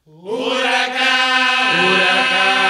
Huracán, huracán.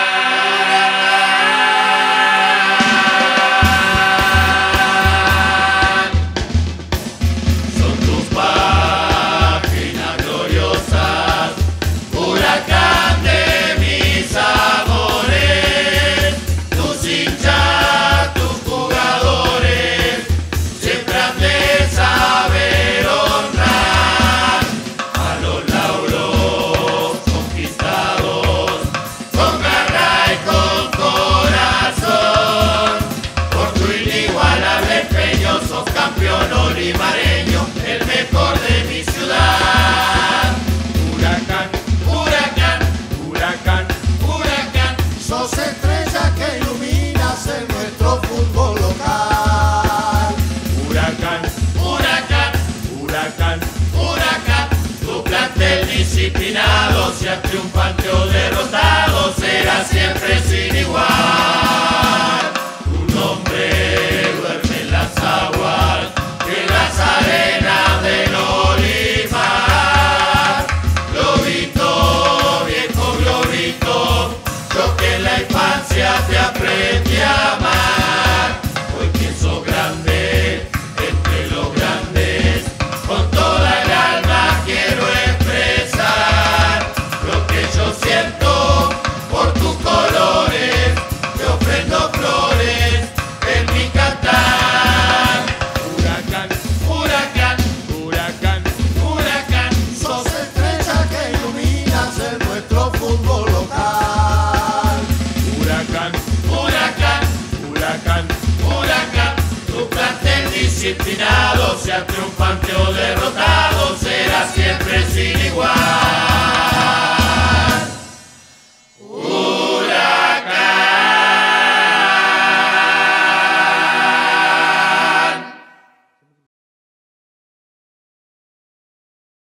Son tus páginas gloriosas, huracán de mis amores, tus hinchas, tus jugadores, siempre han de saber honrar a los lauros conquistados, con garra y con corazón. Por tu inigualable empeño sos campeón olivareño, el mejor de mi ciudad. Huracán, huracán, huracán, huracán. Sos estrella que iluminas en nuestro fútbol local. Huracán, huracán, huracán, huracán. Tu plantel disciplinado, sea triunfante o derrotado, será siempre sin igual. Tu nombre duerme en las aguas, en las arenas del olivar. Globito, viejo globito, yo que en la infancia te aprendí a amar. Hoy que sos grande, entre los grandes, con toda el alma quiero expresar lo que yo siento por tus colores. Te ofrendo flores en mi cantar. Huracán, huracán, huracán, huracán. Sos estrella que iluminas en nuestro fútbol local. Huracán, huracán, huracán, huracán. Tu plantel disciplinado, sea triunfante o derrotado,